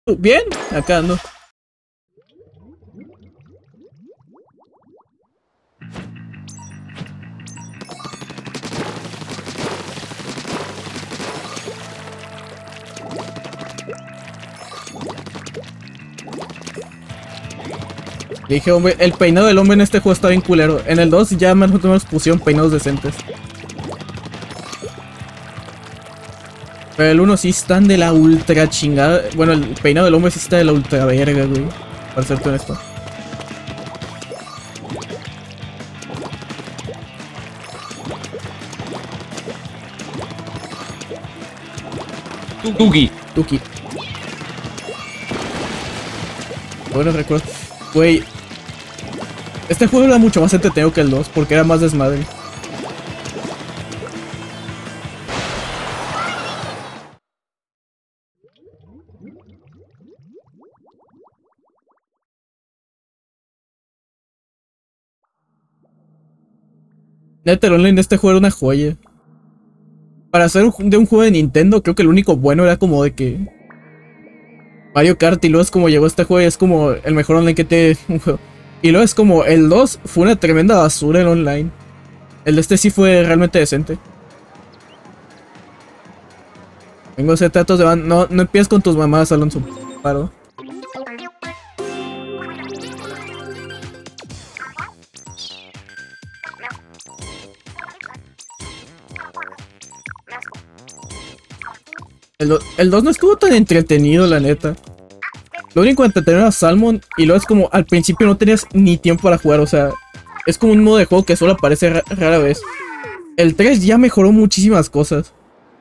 Bien, acá ando. Dije, hombre, el peinado del hombre en este juego está bien culero. En el 2 ya más o menos pusieron peinados decentes. Pero el 1 sí están de la ultra chingada. Bueno, el peinado del hombre sí está de la ultra verga, güey. Para serte honesto. Tuki. Tuki. Buenos recuerdos. Güey. Este juego era mucho más entretenido que el 2 porque era más desmadre. Neta, el online de este juego era una joya. Para hacer de un juego de Nintendo, creo que el único bueno era como de que Mario Kart, y luego es como llegó este juego y es como el mejor online que tiene un juego. Y luego es como el 2 fue una tremenda basura el online. El de este sí fue realmente decente. Vengo a hacer tratos de van. No, no empieces con tus mamás, Alonso. Paro. El 2 no estuvo tan entretenido, la neta. Lo único entretenido era Salmon. Y luego es como al principio no tenías ni tiempo para jugar. O sea, es como un modo de juego que solo aparece rara vez. El 3 ya mejoró muchísimas cosas.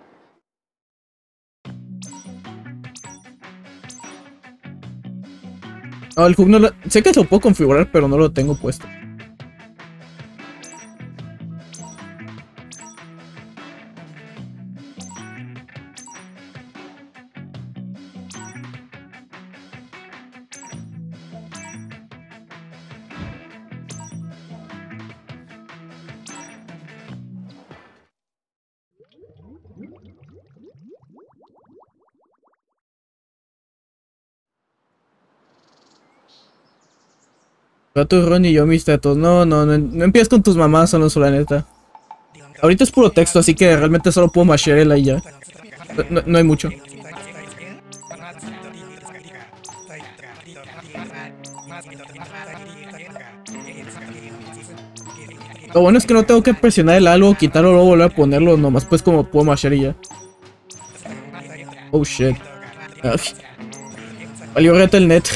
No, el hub no lo... Sé que lo puedo configurar, pero no lo tengo puesto. Gato, Ron y yo, mis tetos. No empieces con tus mamás, Alonso, la neta. Ahorita es puro texto, así que realmente solo puedo mashear el ahí ya. No hay mucho. Lo bueno es que no tengo que presionar el algo, quitarlo, luego volver a ponerlo, nomás pues como puedo mashear y ya. Oh shit. Valió reta el net.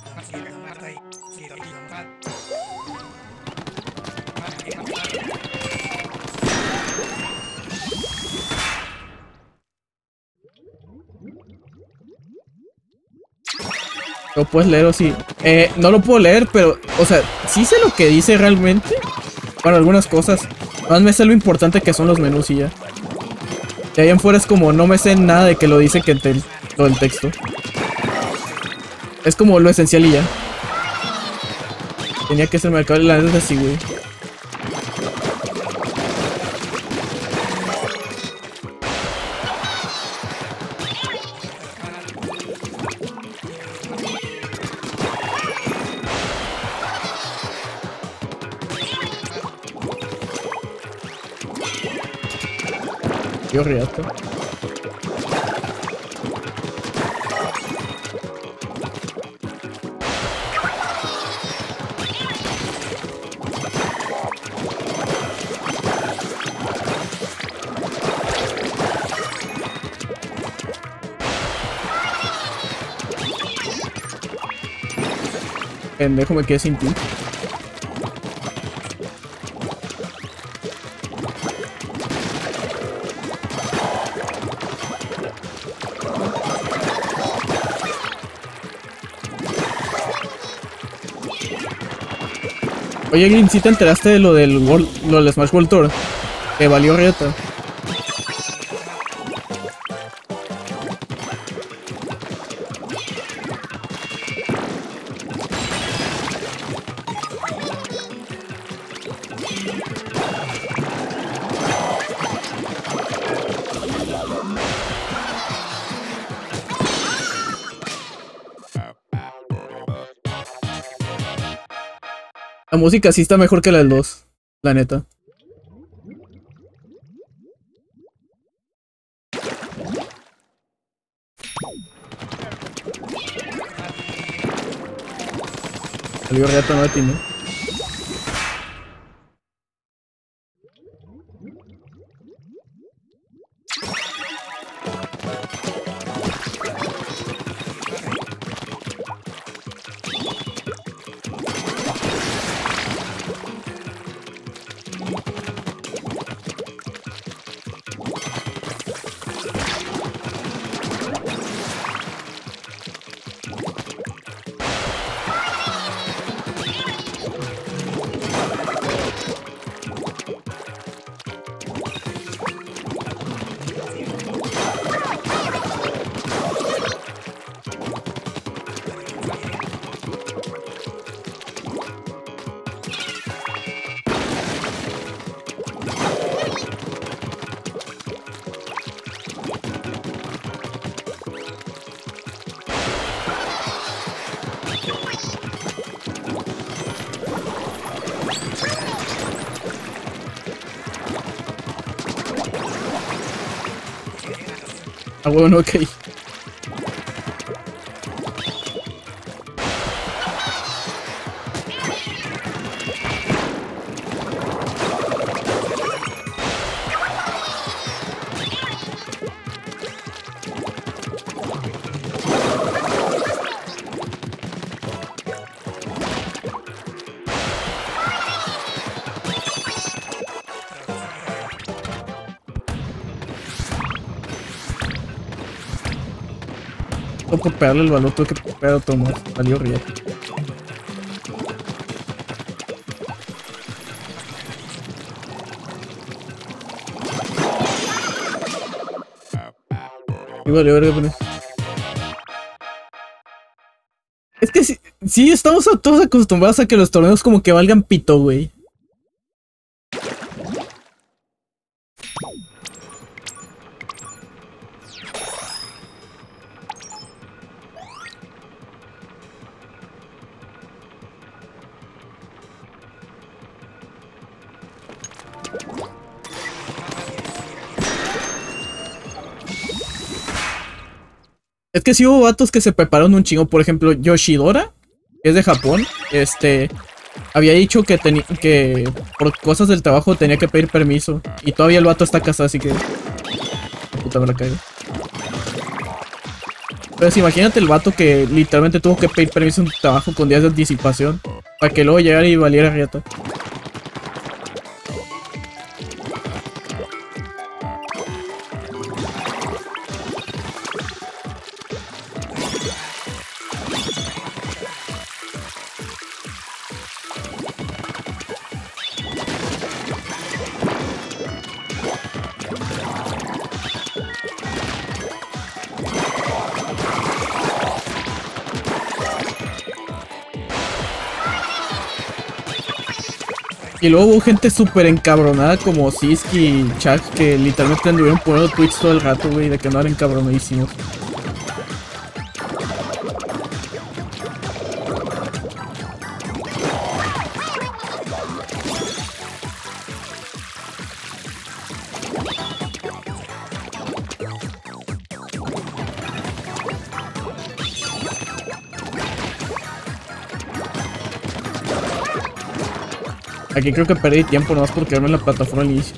Lo puedes leer o sí. No lo puedo leer, pero, o sea, sí sé lo que dice realmente. Bueno, algunas cosas. Más me sé lo importante que son los menús y ya. De ahí en fuera es como no me sé nada de que lo dice que todo el texto. Es como lo esencial y ya. Tenía que ser mercado y la neta es así, güey. Yo riato. Pendejo, me quedé sin ti. Oye, Glyn, ¿sí te enteraste de lo del Smash World Tour? Que valió riata. La música sí está mejor que la del 2, la neta. Salió reata, no atiné. Ah, bueno, ok. Tengo que pegarle el balón, tengo que pegar otro más. Salió riata. Y vale, verga, es que sí estamos todos acostumbrados a que los torneos como que valgan pito, güey. Es que sí hubo vatos que se prepararon un chingo. Por ejemplo, Yoshidora, que es de Japón, había dicho que por cosas del trabajo tenía que pedir permiso. Y todavía el vato está casado, así que... Puta, me la caigo. Pero imagínate el vato que literalmente tuvo que pedir permiso en su trabajo con días de anticipación para que luego llegara y valiera riata. Y luego hubo gente súper encabronada como Siski y Chuck que literalmente anduvieron poniendo tweets todo el rato, güey, de que no eran encabronadísimos. Aquí creo que perdí tiempo nomás por quedarme en la plataforma al inicio.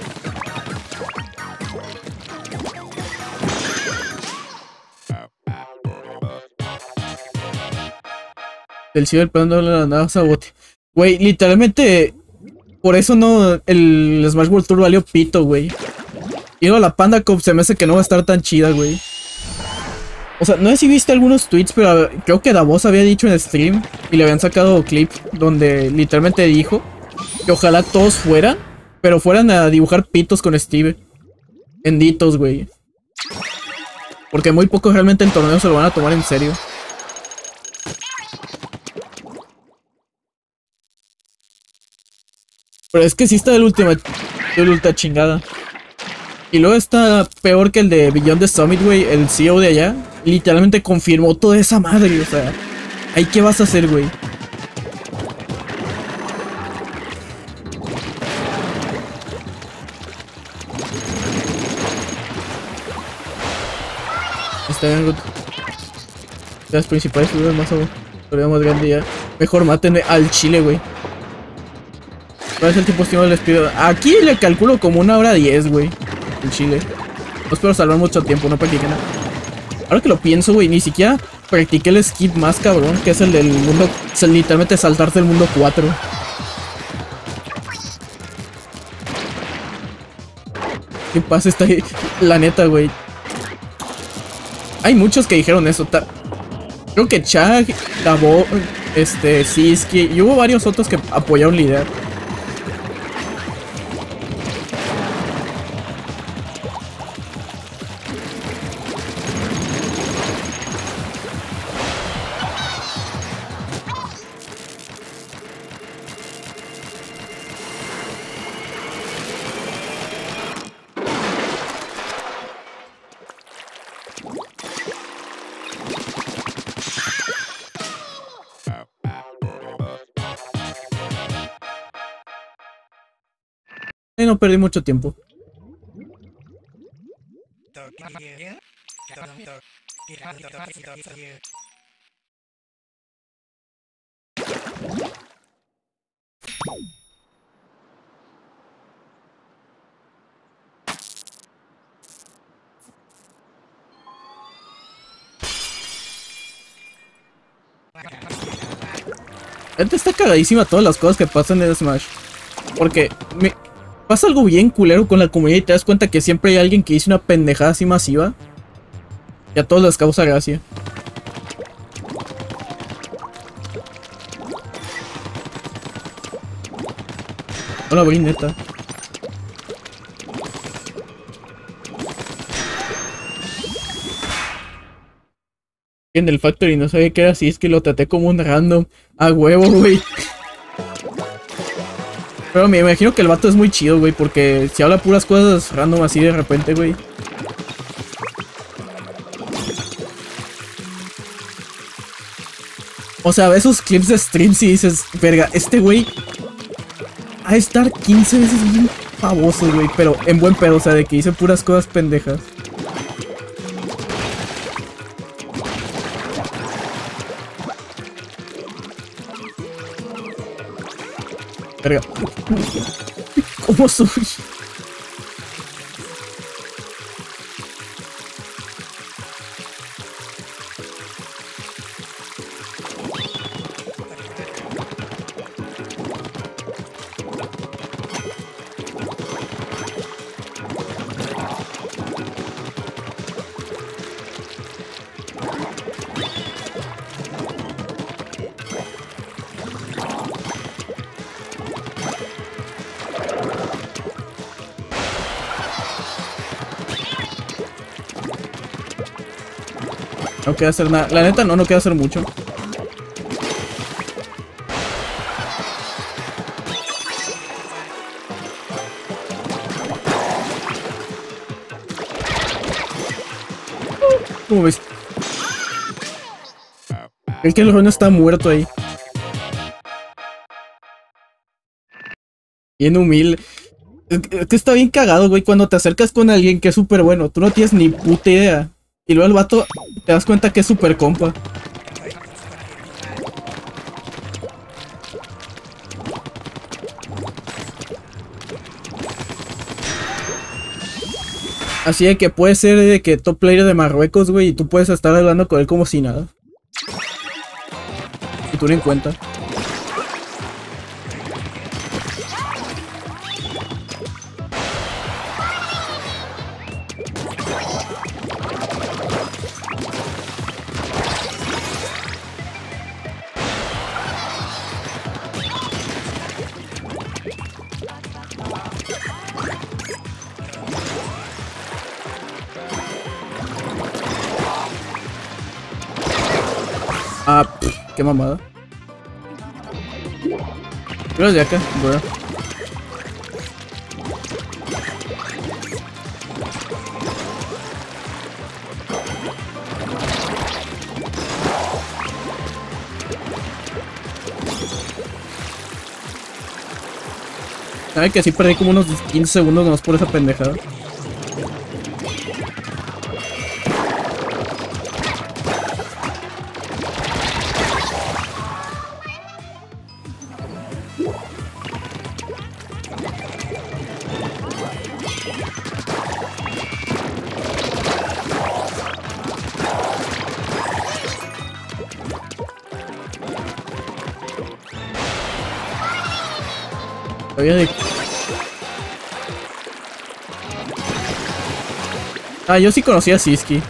Del cielo el peón de la nada sabote. Güey, literalmente por eso no el Smash World Tour valió pito, güey. Y a la Panda Cup se me hace que no va a estar tan chida, güey. O sea, no sé si viste algunos tweets, pero creo que Davos había dicho en stream y le habían sacado clips donde literalmente dijo que ojalá todos fueran, pero fueran a dibujar pitos con Steve. Enditos, güey. Porque muy pocos realmente en torneo se lo van a tomar en serio. Pero es que sí está el ultra chingada. Y luego está peor que el de Beyond the Summit, güey. El CEO de allá literalmente confirmó toda esa madre, o sea. ¿Ahí qué vas a hacer, güey? Está bien, las principales figuras más aún. Problema más grande ya. Mejor maten al chile, güey. ¿Cuál es el tiempo estimado del despido? Aquí le calculo como 1 hora 10, güey. El chile. No espero salvar mucho tiempo, no practiqué nada. Ahora que lo pienso, güey, ni siquiera practiqué el skip más cabrón, que es el del mundo. Es el literalmente saltarse el mundo 4. ¿Qué pasa? Está ahí. La neta, güey. Hay muchos que dijeron eso. Creo que Chag, Davo, Siski, y hubo varios otros que apoyaron la idea. Y no perdí mucho tiempo. Esta está cagadísima todas las cosas que pasan en Smash. Porque pasa algo bien culero con la comunidad y te das cuenta que siempre hay alguien que dice una pendejada así masiva. Y a todos les causa gracia. No la abrí, neta. En el Factory no sabía que era así, es que lo traté como un random. A huevo, güey. Pero me imagino que el vato es muy chido, güey, porque si habla puras cosas random así de repente, güey. O sea, ves esos clips de streams y dices, verga, este güey ha de estar 15 veces bien famoso, güey, pero en buen pedo, o sea, de que dice puras cosas pendejas. Verga. ¿Cómo soy? No queda hacer nada. La neta no queda hacer mucho. ¿Cómo ves? El que el Ron está muerto ahí. Bien humilde. Es que está bien cagado, güey, cuando te acercas con alguien que es súper bueno. Tú no tienes ni puta idea. Y luego el vato te das cuenta que es súper compa. Así de que puede ser de que top player de Marruecos, güey, y tú puedes estar hablando con él como si nada. Y tú ni en cuenta. Ah, qué mamada. Pero de acá, bro. Sabe que sí perdí como unos 15 segundos nomás por esa pendejada. Sabía de... Ah, yo sí conocía a Siski.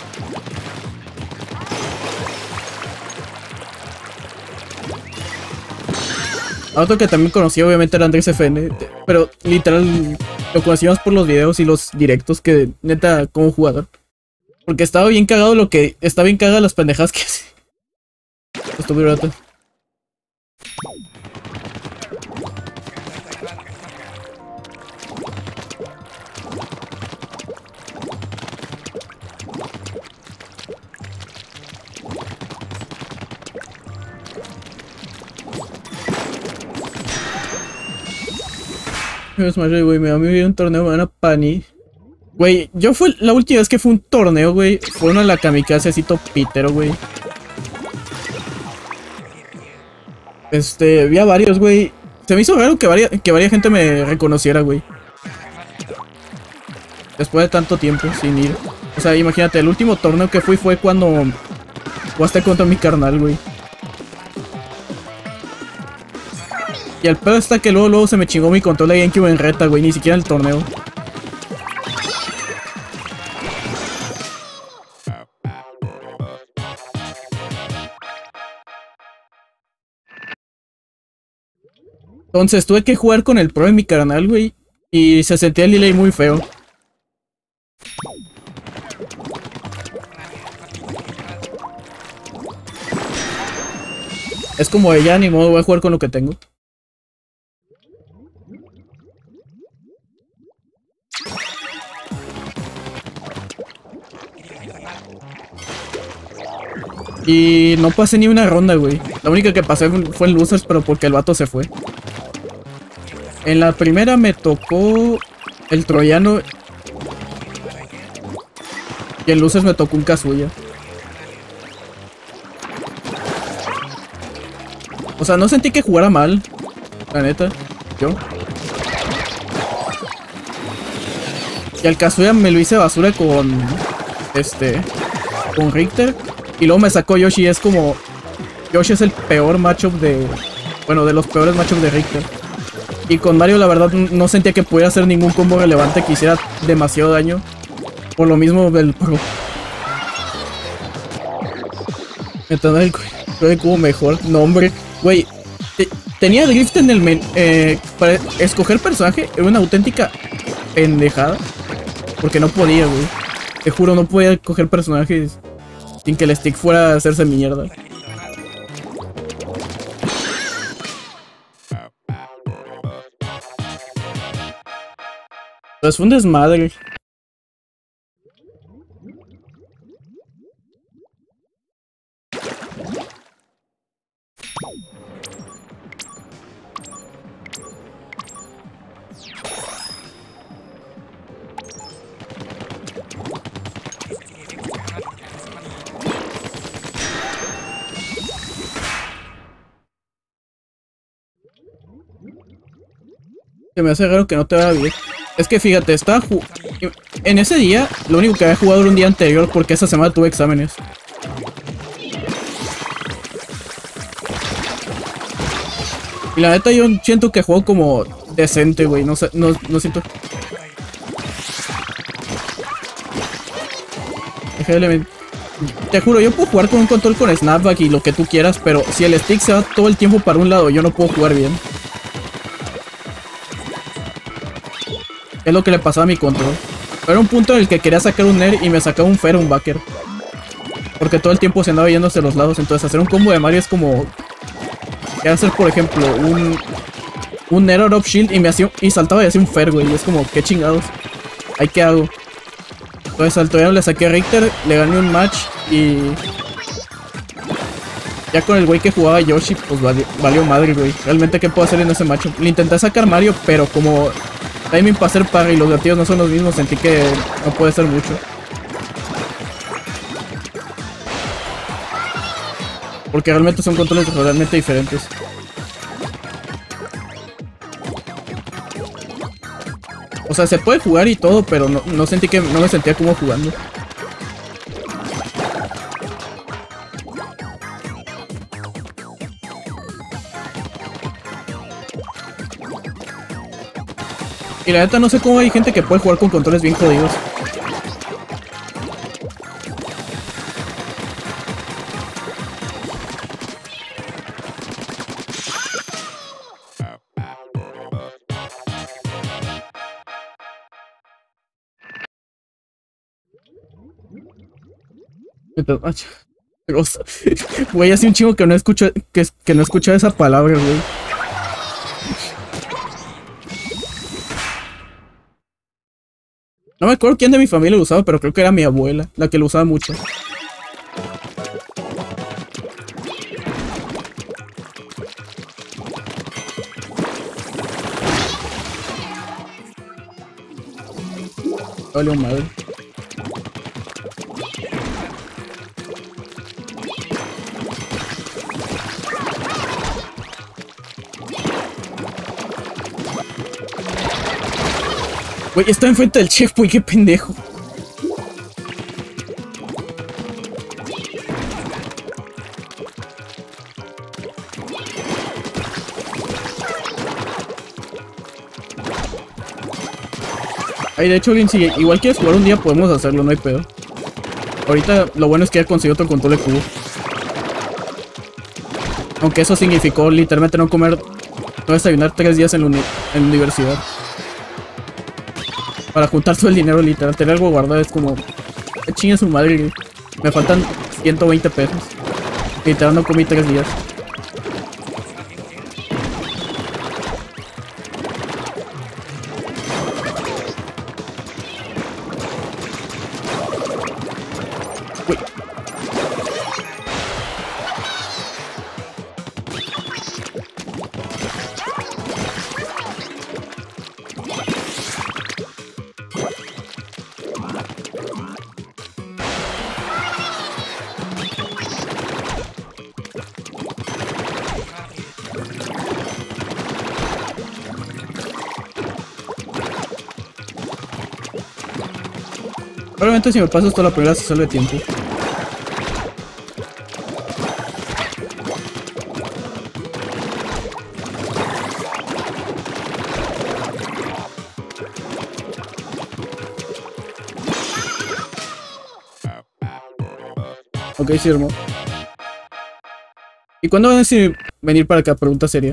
Otro que también conocí obviamente era Andrés FN, pero literal lo conocíamos por los videos y los directos que neta como jugador. Porque estaba bien cagado estaba bien cagado las pendejadas que hace. Estuve rato. Es más, güey, me va a vivir un torneo, me van a pani. Güey, yo fue la última vez que fue un torneo, güey. Fue uno en la kamikaze así topítero, güey. Vi a varios, güey. Se me hizo raro que varia gente me reconociera, güey. Después de tanto tiempo sin ir. O sea, imagínate, el último torneo que fui fue cuando jugaste contra mi carnal, güey. Y el pedo está que luego se me chingó mi control de GameCube en reta, güey. Ni siquiera en el torneo. Entonces tuve que jugar con el pro de mi carnal, güey. Y se sentía el delay muy feo. Es como de ya ni modo, voy a jugar con lo que tengo. Y no pasé ni una ronda, güey. La única que pasé fue en Losers, pero porque el vato se fue. En la primera me tocó el troyano. Y en Losers me tocó un Kazuya. O sea, no sentí que jugara mal. La neta. Yo. Y al Kazuya me lo hice basura con... con Richter. Y luego me sacó Yoshi y es como... Yoshi es el peor matchup de... Bueno, de los peores matchups de Richter. Y con Mario la verdad no sentía que pudiera hacer ningún combo relevante que hiciera demasiado daño. Por lo mismo del pro. Entonces el cubo mejor. No, hombre. Güey. Tenía drift en el menú. Para escoger personaje era una auténtica pendejada. Porque no podía, güey. Te juro, no podía coger personajes sin que el stick fuera a hacerse mierda. Pues fue un desmadre. Se me hace raro que no te vaya bien. Es que fíjate, en ese día, lo único que había jugado era un día anterior porque esa semana tuve exámenes. Y la neta yo siento que juego como decente, güey. No sé, no siento... Te juro, yo puedo jugar con un control con snapback y lo que tú quieras, pero si el stick se va todo el tiempo para un lado, yo no puedo jugar bien. Es lo que le pasaba a mi control. Era un punto en el que quería sacar un Nair y me sacaba un Fair o un Backer. Porque todo el tiempo se andaba yendo hacia los lados. Entonces hacer un combo de Mario es como... Quiero hacer, por ejemplo, un Nair out of shield y saltaba y hacía un Fair, güey. Y es como, qué chingados. ¿Ahí qué hago? Entonces al Troyano le saqué a Richter, le gané un match y... Ya con el güey que jugaba Yoshi, pues valió madre, güey. Realmente, ¿qué puedo hacer en ese match? Le intenté sacar Mario, pero como... timing para hacer parry y los gatillos no son los mismos, sentí que no puede ser mucho. Porque realmente son controles realmente diferentes. O sea, se puede jugar y todo, pero no me sentía como jugando. Y la neta no sé cómo hay gente que puede jugar con controles bien jodidos. Güey, hace un chingo que no escucho que no escucho esa palabra, güey. No me acuerdo quién de mi familia lo usaba, pero creo que era mi abuela, la que lo usaba mucho. Vale, madre. Güey, está enfrente del chef, güey, qué pendejo. Ay, de hecho, alguien si igual quieres jugar un día, podemos hacerlo, no hay pedo. Ahorita lo bueno es que ya conseguí otro control de cubo. Aunque eso significó literalmente no comer, no desayunar 3 días en la universidad. Para juntar todo el dinero, literal, tener algo guardado es como... ¿Qué chinga su madre? Me faltan 120 pesos. Literal no comí 3 días. Uy. Probablemente si me paso esto la primera se salve tiempo. Ok, sí, hermano. ¿Y cuándo van a decir venir para acá? Pregunta seria.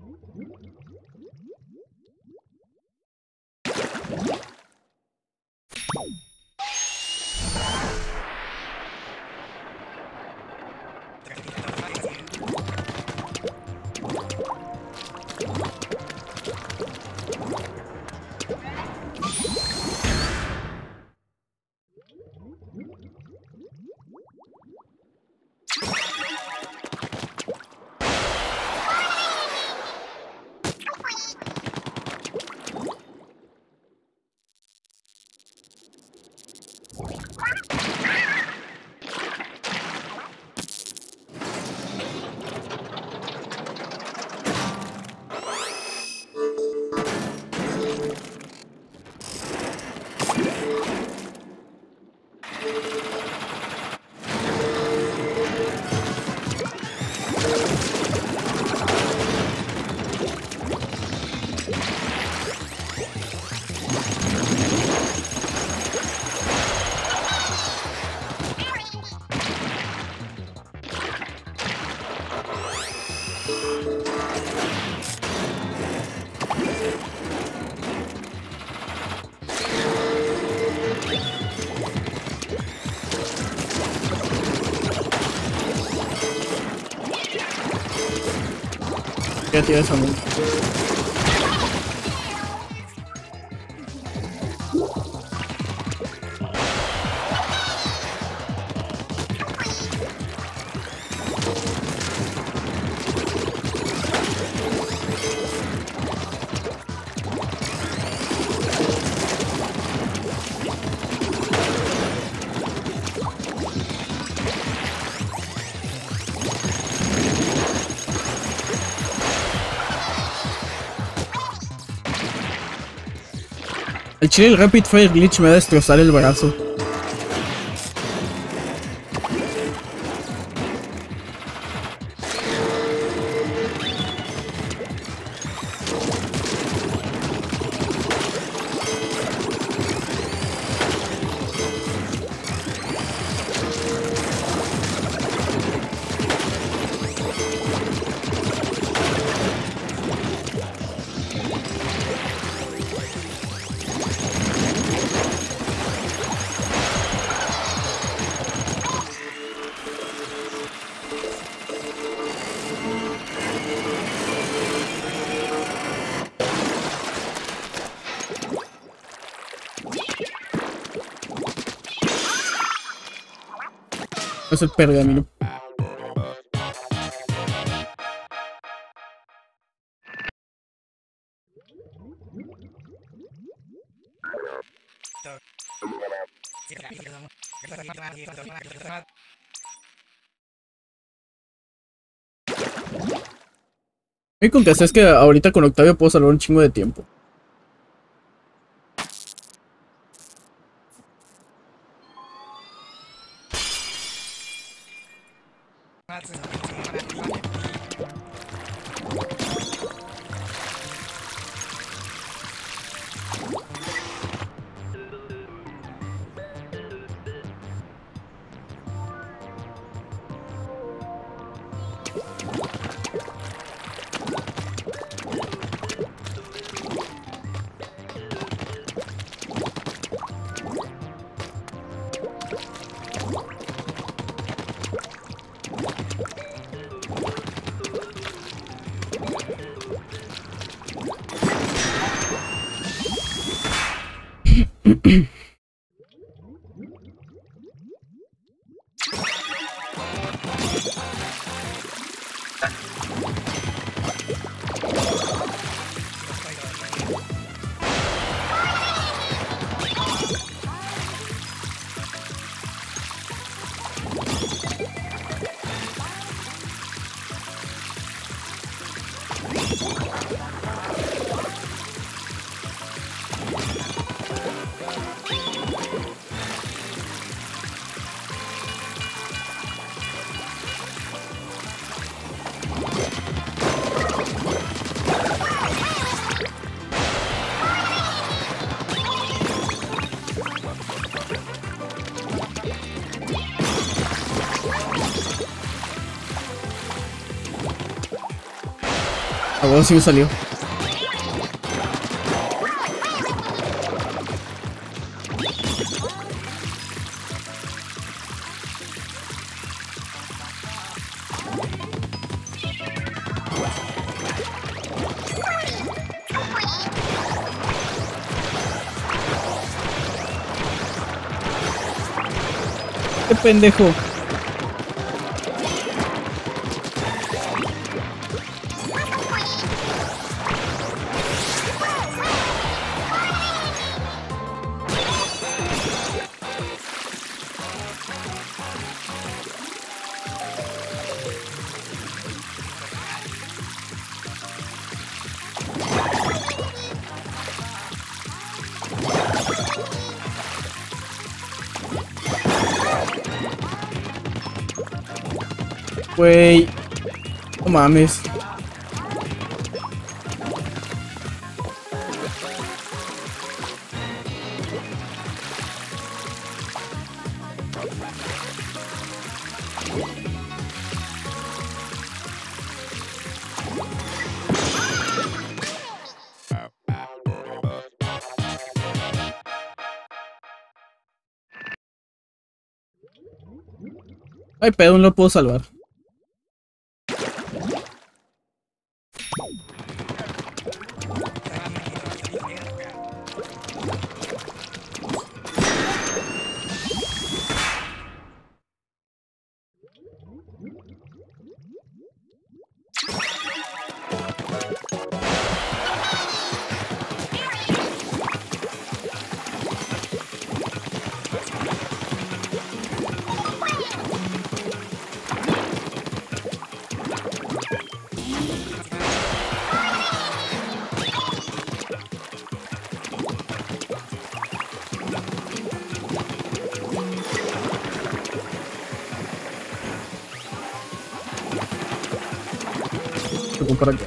Ya tienes a mí. El chile el Rapid Fire Glitch me va a destrozar el brazo. Es el pergamino. Lo único que sé es que ahorita con Octavio puedo salvar un chingo de tiempo. A vos sí me salió. Qué pendejo. Güey, no mames. Ay, pedo, no lo puedo salvar. Voy para acá.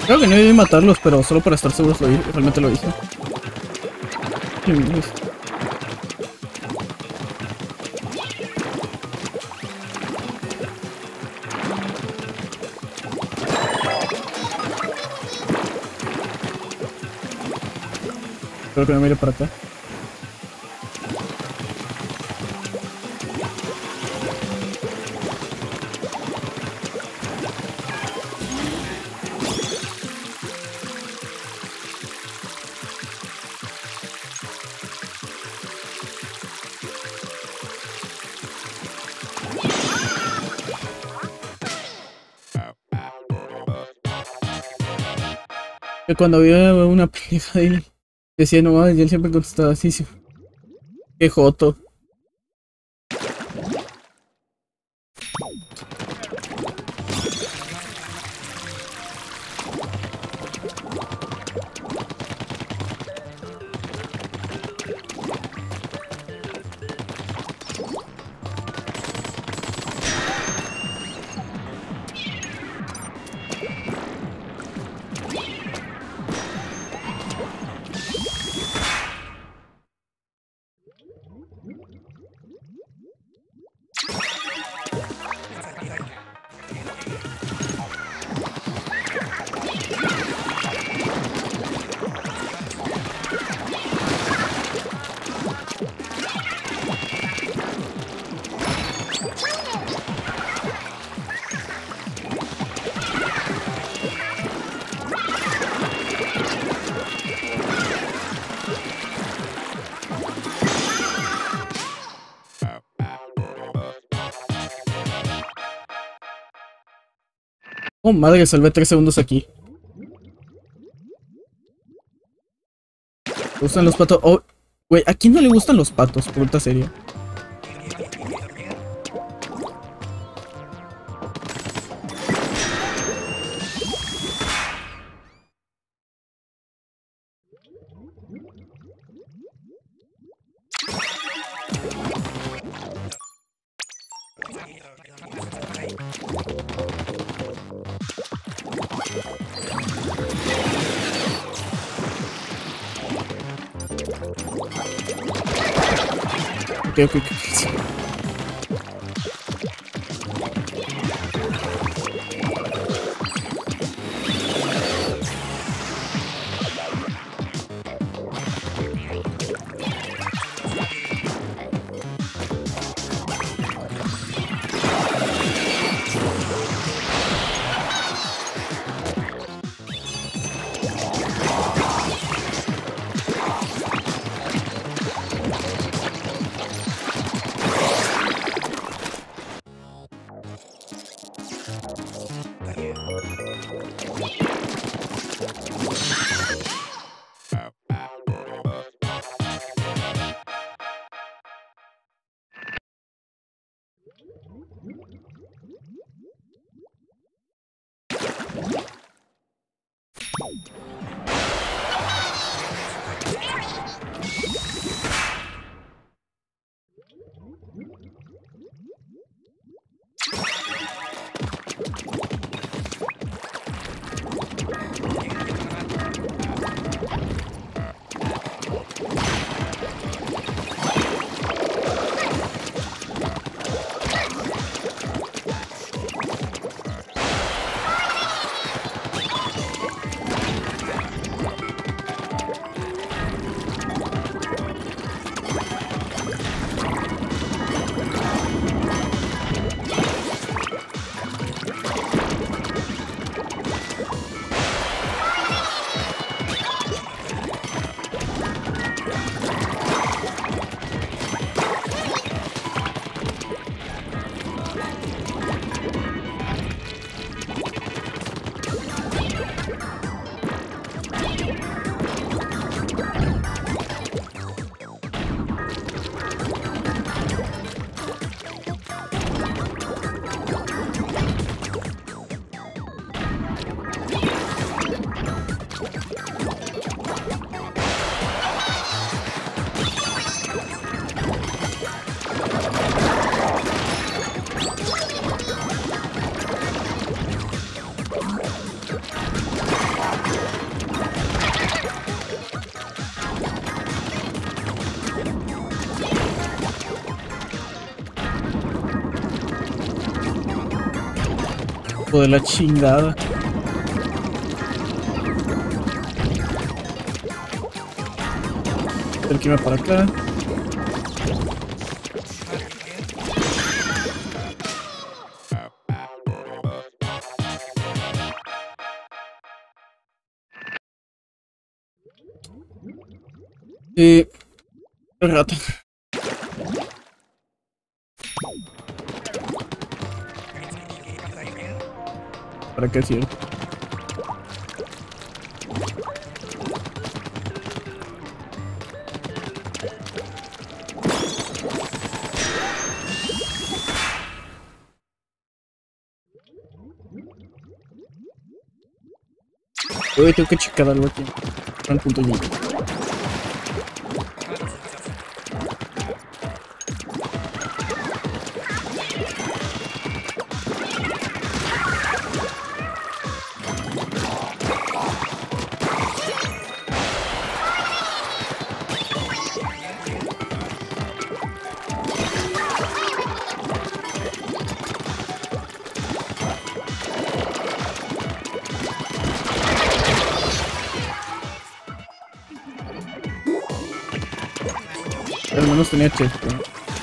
Creo que no debí matarlos, pero solo para estar seguros realmente lo hice. Creo que me mire para acá. Que cuando había una pendeja de él, decía nomás y él siempre contestaba así, sí. Qué joto. Oh, madre, salvé 3 segundos aquí. ¿Te gustan los patos? Oh, güey, ¿a quién no le gustan los patos? Pregunta seria. Ok. O de la chingada. Tengo que irme para acá. Rata. ¿Para qué es cierto? Uy, tengo que checar algo aquí. Al punto Y. Al menos tenía checkpoint.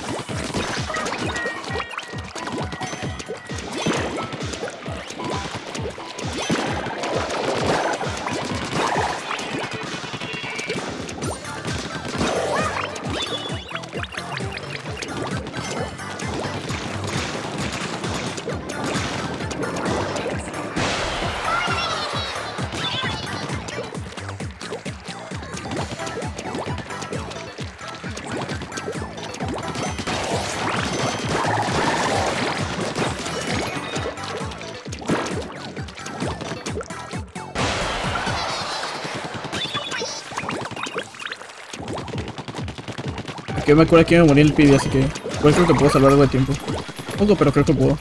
Que me acuerdo que iba a morir el pibe, así que pues creo que puedo salvar algo de tiempo. Poco, pero creo que puedo.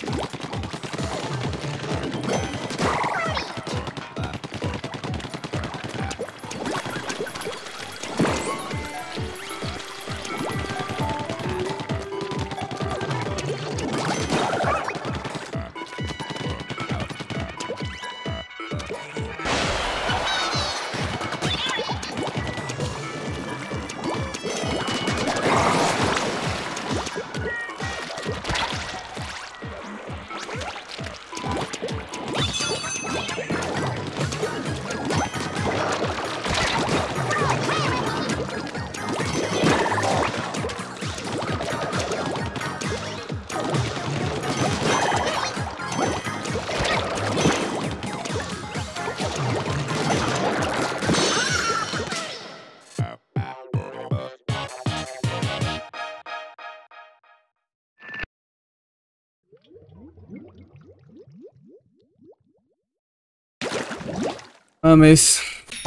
Mames.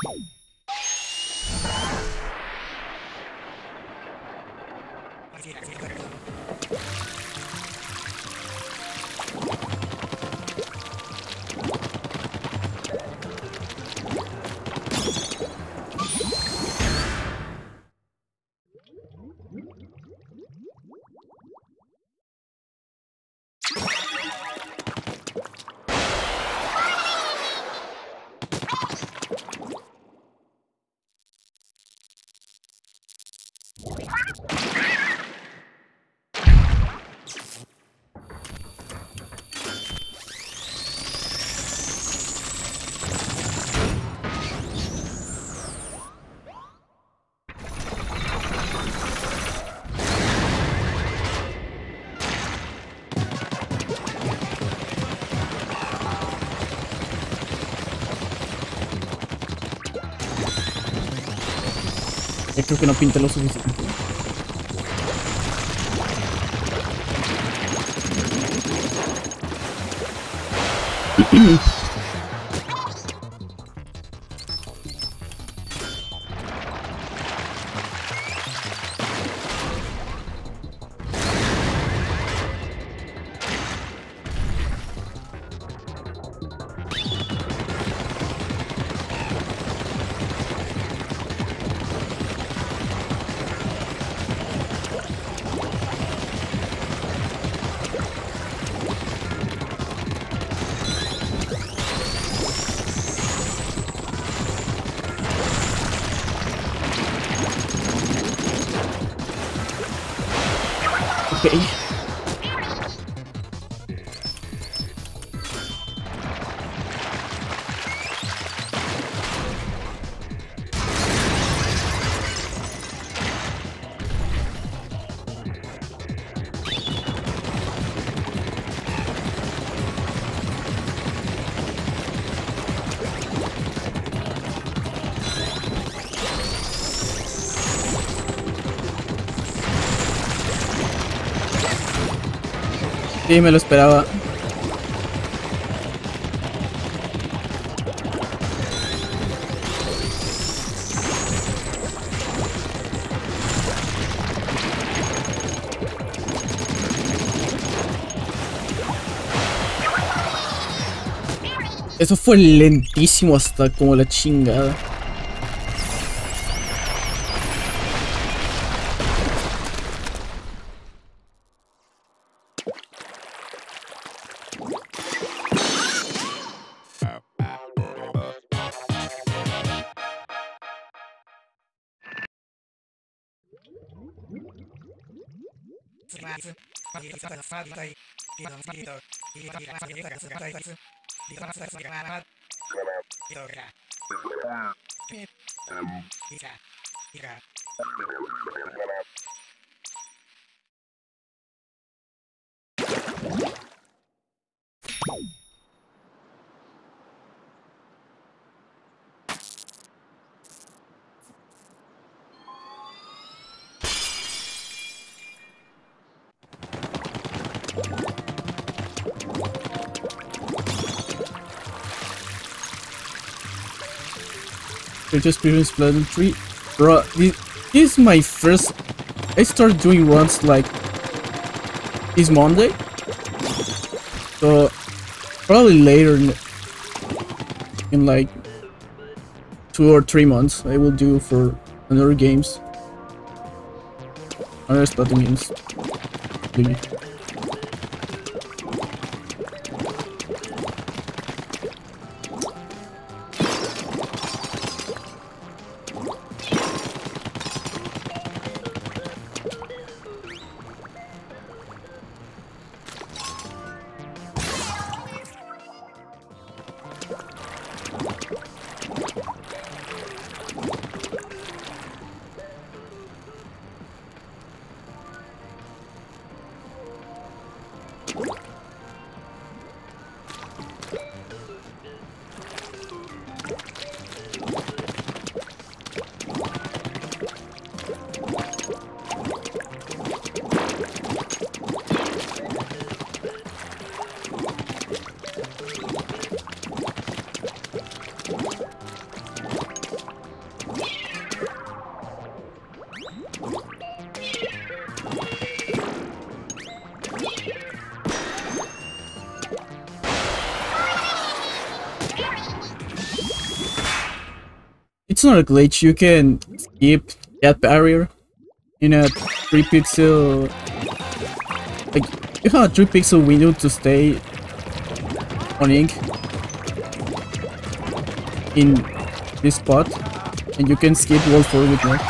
Creo que no pinta lo suficiente. Ok. Sí, me lo esperaba. Eso fue lentísimo hasta como la chingada. To experience Splatoon 3. Bro, this is my first. I started doing runs like this Monday. So probably later in like 2 or 3 months I will do for another games. Another Splatoon games. Maybe. It's not a glitch, you can skip that barrier in a 3 pixel. Like, you have a 3 pixel window to stay on ink in this spot, and you can skip wall 4 with no.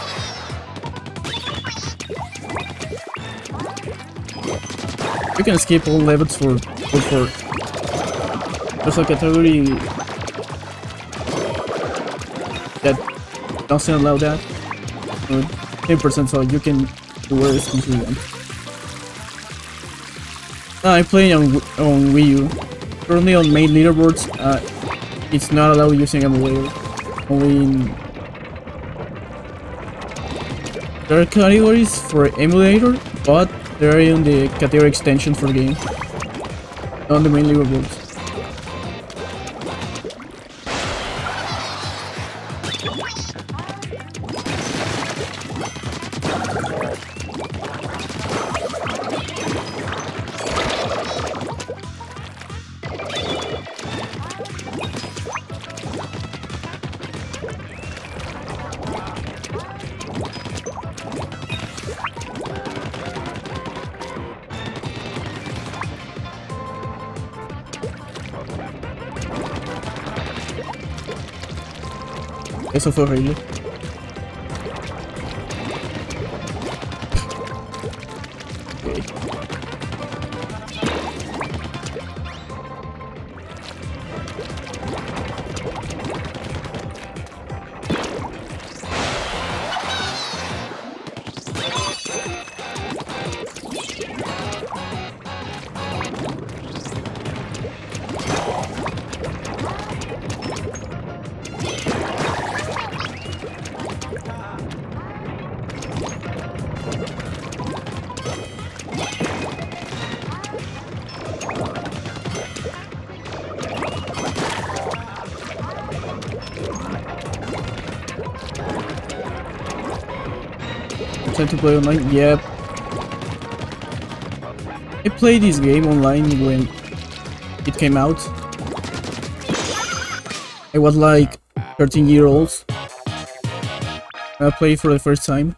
You can skip all levels for wall 4. There's a category that doesn't allow that. 10%, so you can do whatever skins you want. I'm playing on Wii U. Currently on main leaderboards, it's not allowed using emulator. Only in... There are categories for emulator, but they're in the category extension for the game. Not on the main leaderboards. Eso fue horrible. Ok. Trying to play online? Yep. I played this game online when it came out. I was like 13 years old. I played for the first time.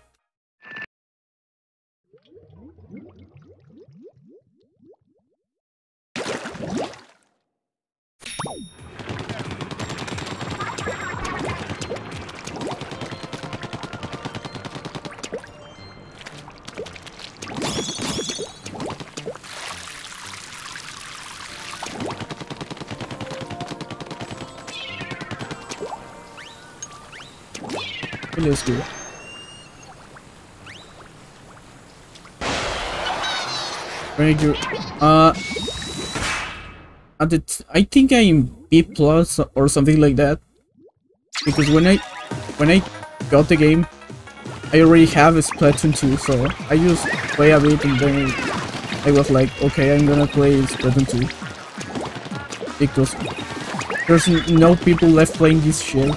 Let's go. Very good. I think I'm B plus or something like that, because when I got the game, I already have a Splatoon 2, so I just play a bit and then I was like, okay, I'm gonna play Splatoon 2 because there's no people left playing this shit.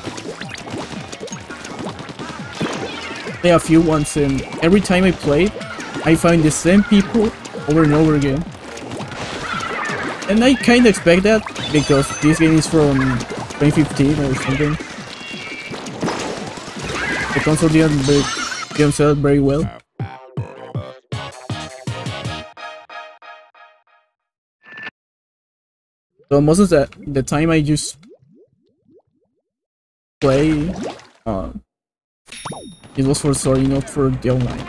There are a few ones, and every time I play, I find the same people over and over again. And I kinda expect that, because this game is from 2015 or something. The console didn't sell very well. So most of the time I just play, it was for story, not for the online.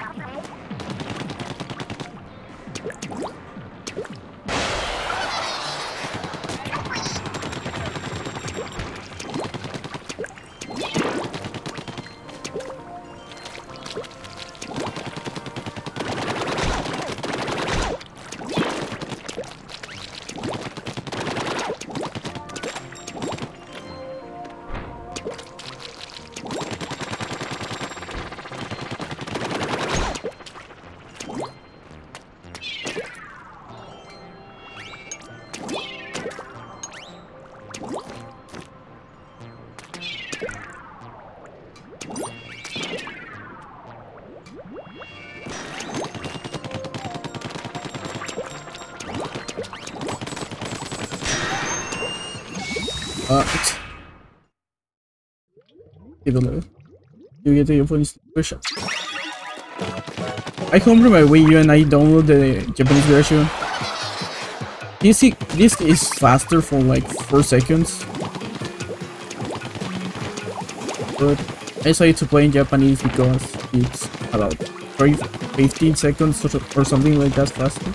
You get your Japanese version. I homebrew my Wii U and I download the Japanese version. This is faster for like 4 seconds. But I decided to play in Japanese because it's about 15 seconds or something like that faster.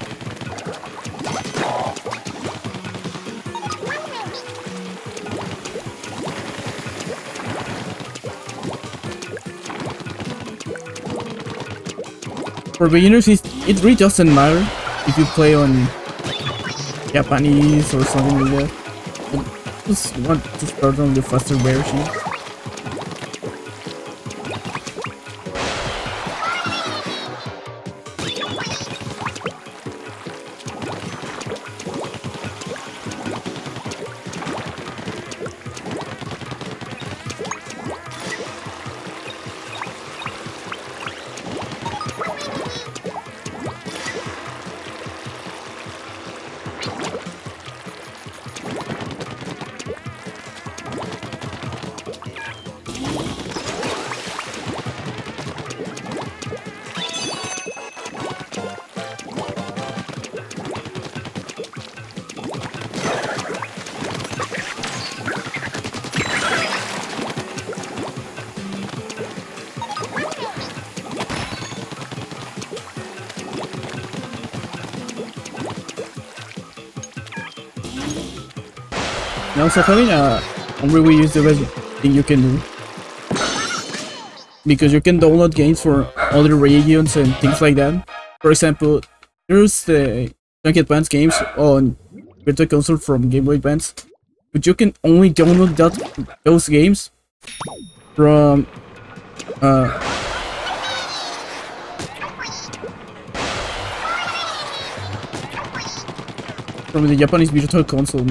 For beginners, it really doesn't matter if you play on Japanese or something like that. I just want to start on the faster version. Now, so having a homebrew Wii U is the best thing you can do, because you can download games for other regions and things like that. For example, there's the Game Boy Advance games on Virtual Console from Game Boy Advance, but you can only download those games from the Japanese Virtual Console.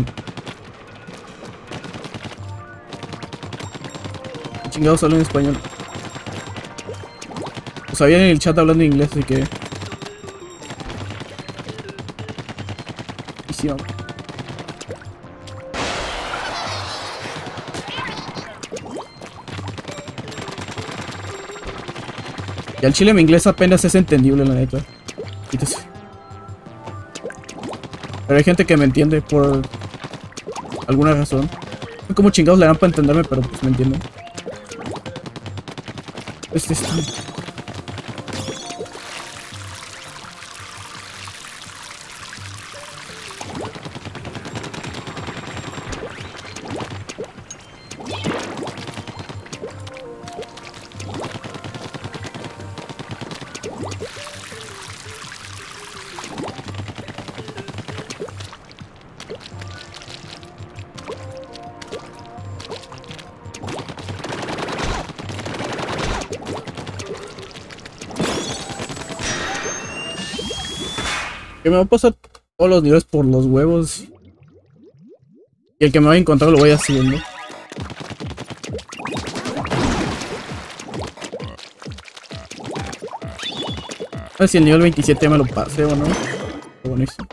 Chingados, hablo en español. Pues había en el chat hablando inglés, así que... Y sí, vamos. Y al chile mi inglés apenas es entendible, la neta. Quítese. Pero hay gente que me entiende por alguna razón. No sé cómo chingados le dan para entenderme, pero pues me entienden. Este está... Que me va a pasar todos los niveles por los huevos. Y el que me vaya a encontrar lo voy haciendo. A ver si el nivel 27 me lo pasé o no. Buenísimo.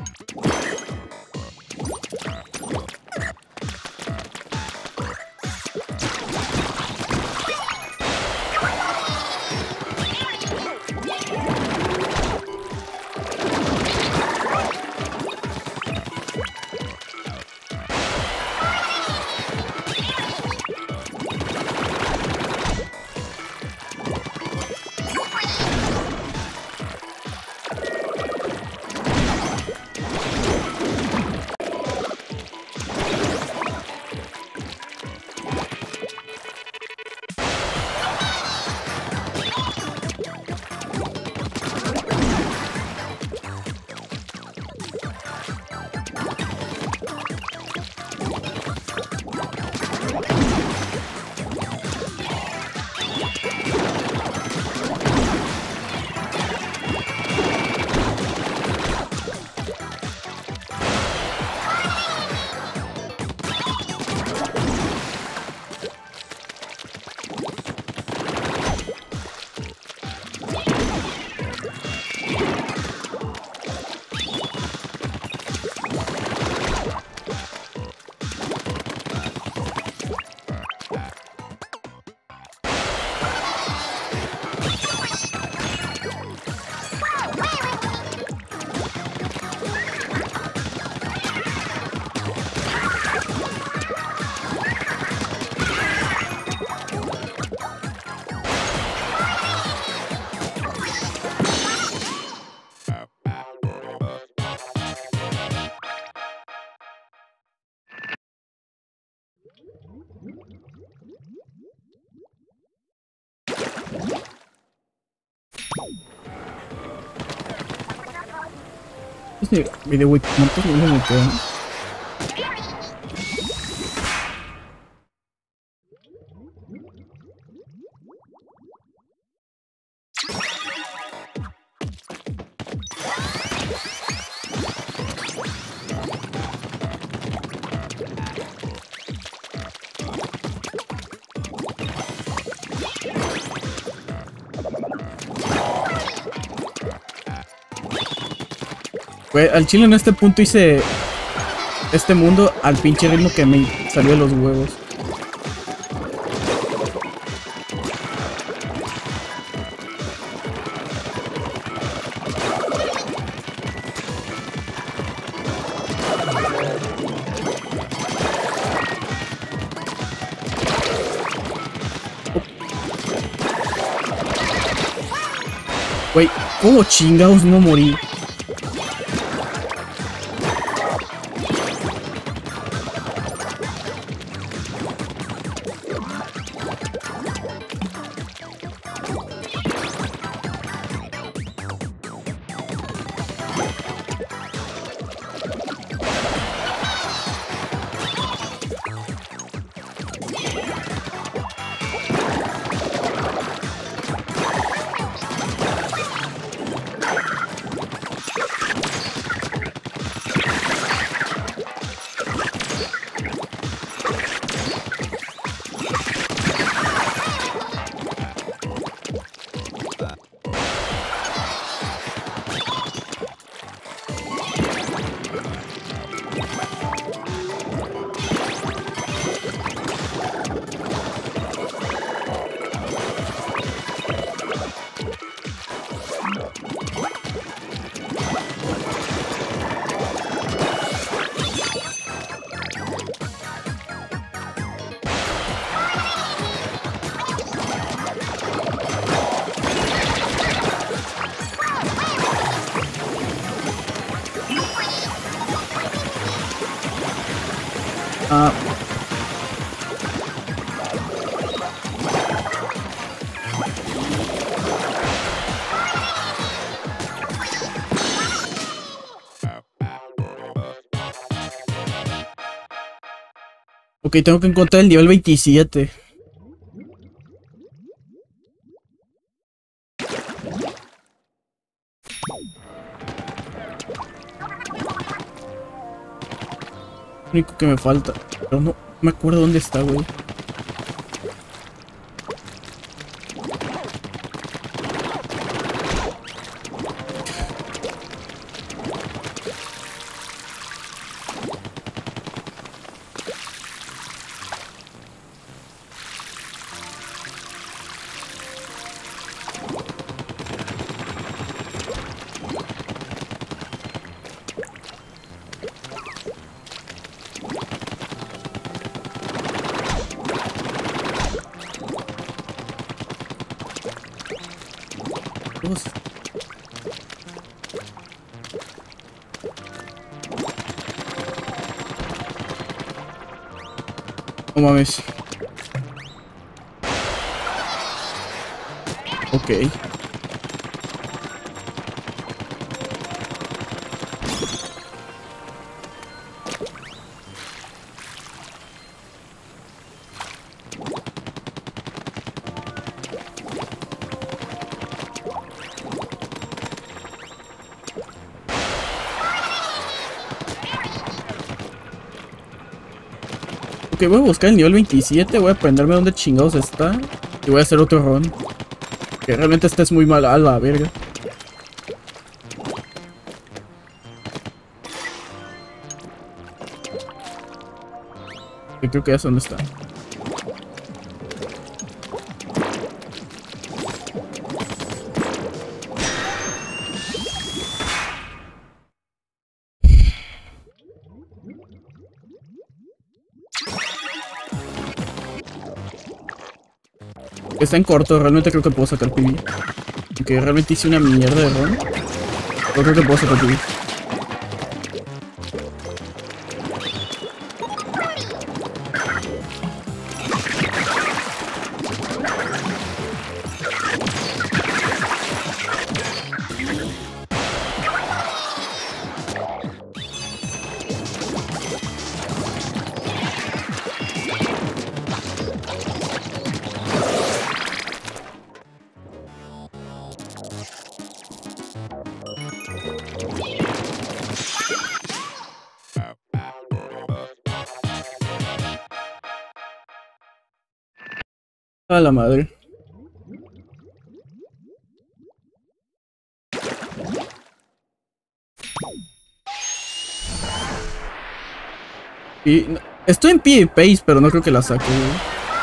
Este video, güey, ¿cuántos niveles me quedan? Güey, al chile en este punto hice este mundo al pinche ritmo que me salió de los huevos. Güey, ¿cómo chingados no morí? Ah. Ok, tengo que encontrar el nivel 27. Lo único que me falta. Pero no me acuerdo dónde está, güey. Dios. No mames. Ok. Ok, voy a buscar el nivel 27, voy a aprenderme dónde chingados está. Y voy a hacer otro run. Que realmente este es muy mal a la verga. Yo creo que ya sé dónde está. Está en corto, realmente creo que puedo sacar PB. Aunque realmente hice una mierda de run. Yo creo que puedo sacar PB. A la madre. Y estoy en pie pace, pero no creo que la saque, güey.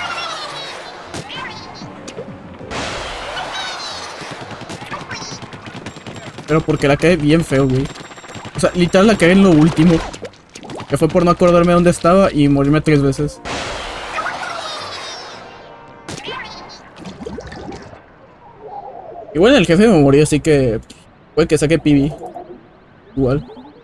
Pero porque la cae bien feo, güey. O sea, literal la cae en lo último. Que fue por no acordarme dónde estaba y morirme 3 veces. Igual en el jefe me morí, así que puede que saque PB. Igual.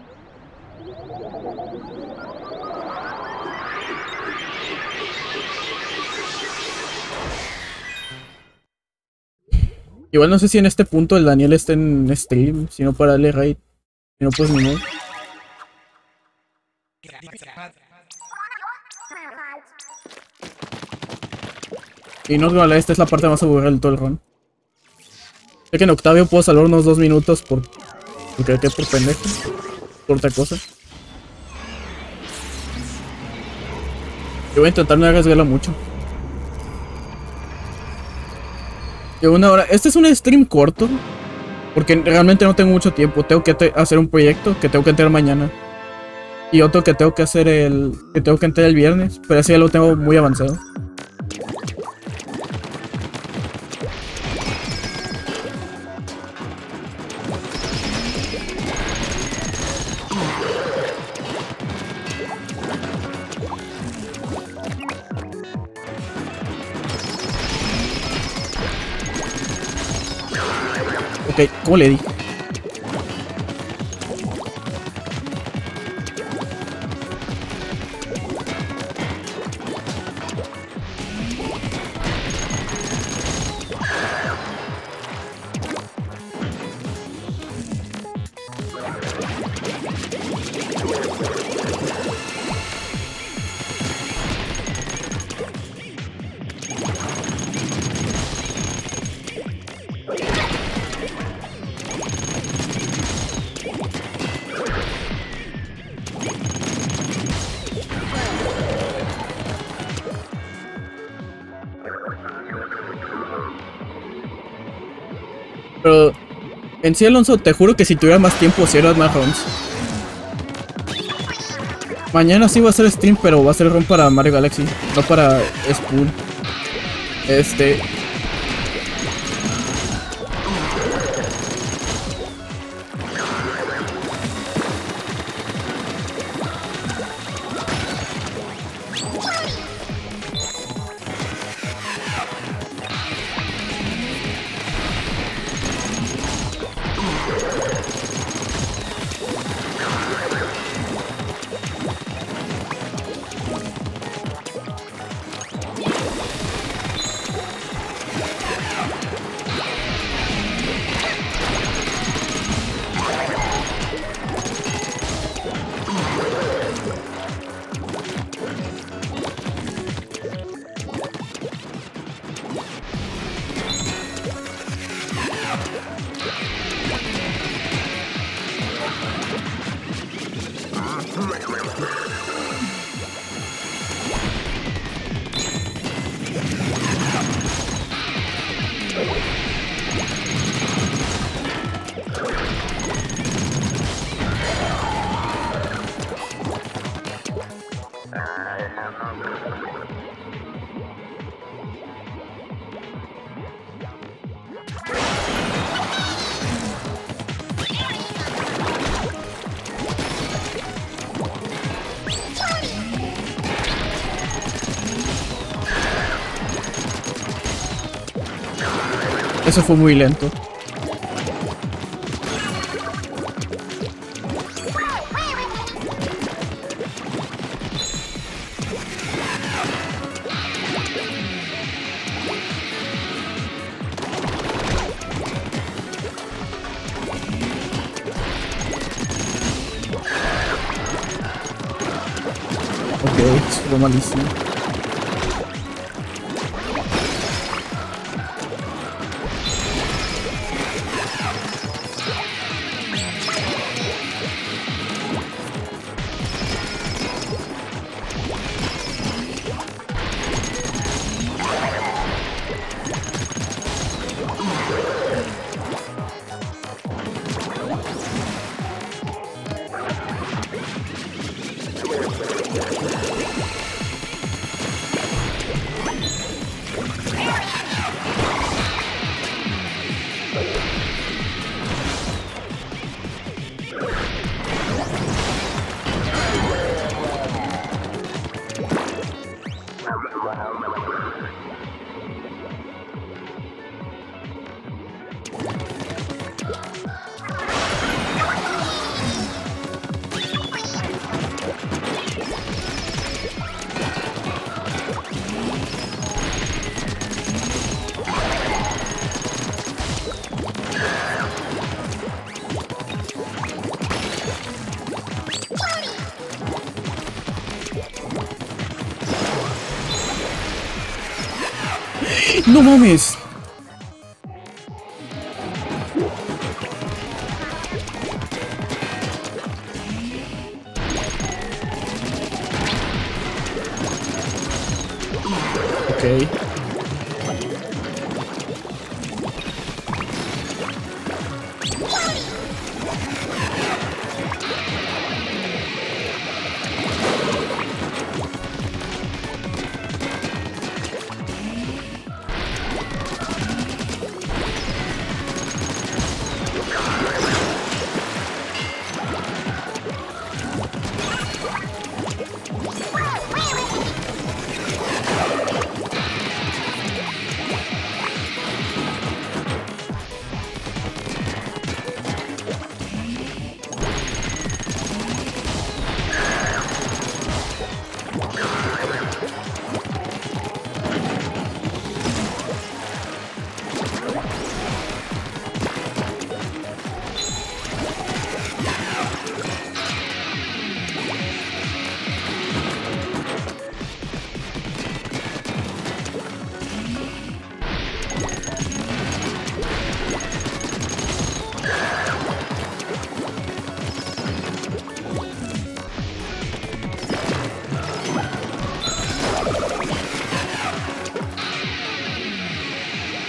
Igual no sé si en este punto el Daniel está en stream, si no para darle raid. Si no, pues ni modo. Y no, vale, esta es la parte más aburrida del todo el run. Sé que en Octavio puedo salvar unos 2 minutos porque quedé por pendejo. Por otra cosa. Yo voy a intentar no arriesgarla mucho. De 1 hora. Este es un stream corto. Porque realmente no tengo mucho tiempo. Tengo que hacer un proyecto que tengo que entregar mañana. Y otro que tengo que hacer que tengo que entregar el viernes. Pero ese ya lo tengo muy avanzado. Ok, ¿cómo le di? Pero en sí, Alonso, te juro que si tuviera más tiempo, si eras más runs. Mañana sí va a ser stream, pero va a ser run para Mario Galaxy, no para Spoon. Eso fue muy lento. Ok, eso fue malísimo. ¡No mames! Ok.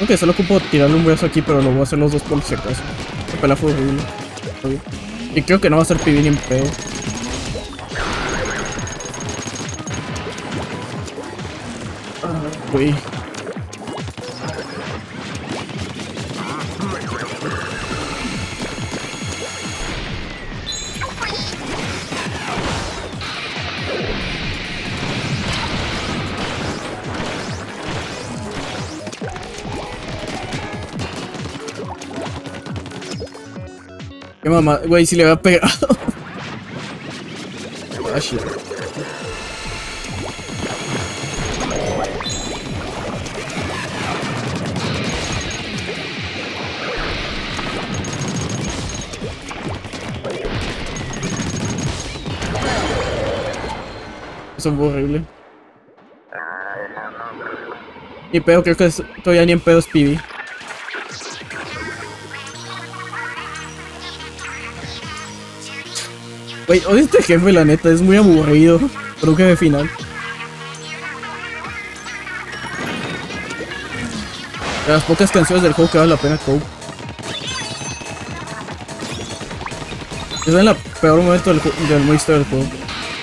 Creo que solo ocupo tirarle un brazo aquí, pero lo voy a hacer los dos por si acaso. Esta pelea fue horrible. Y creo que no va a ser PB ni en pedo. Güey. Qué mamá, güey, si le había pegado. Ah, shit. Eso fue horrible. Ni pedo, creo que todavía ni en pedo es PB. Güey, odio este jefe, la neta, es muy aburrido. Por un jefe final. De las pocas canciones del juego que vale la pena, Cope. Es en el peor momento del modo historia del juego.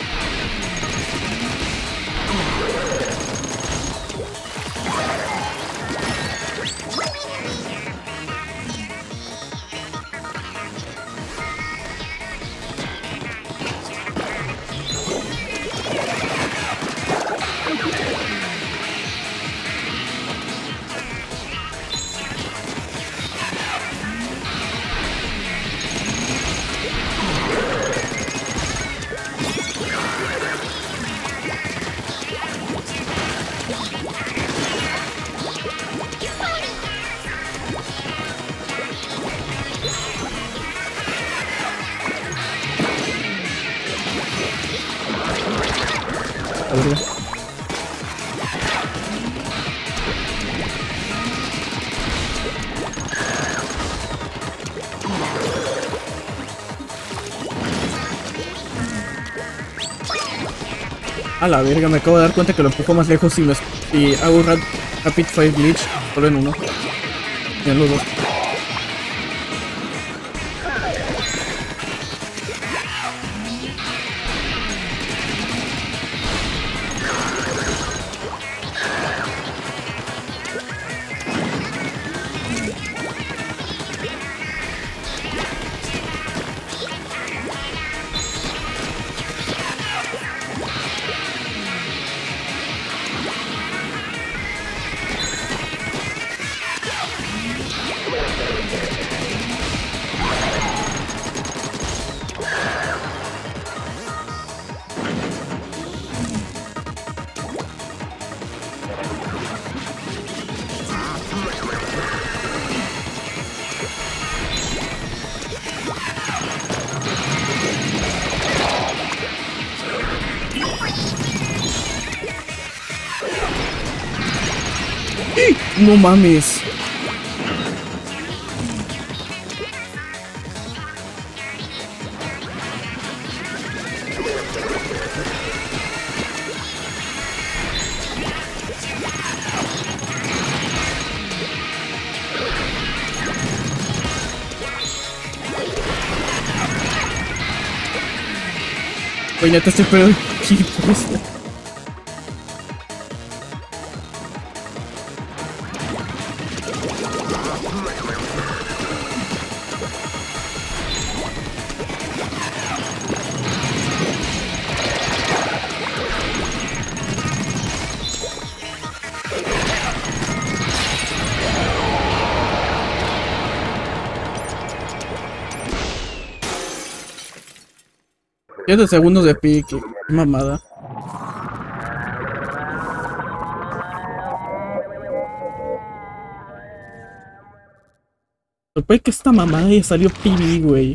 A ver, a la verga, me acabo de dar cuenta que lo empujo más lejos y hago Rapid Fire Glitch solo en uno. Y en los dos. No mames. Oye, neta estoy perdiendo equipos. De segundos de pique, qué mamada. Supe que esta mamada ya salió PB, güey.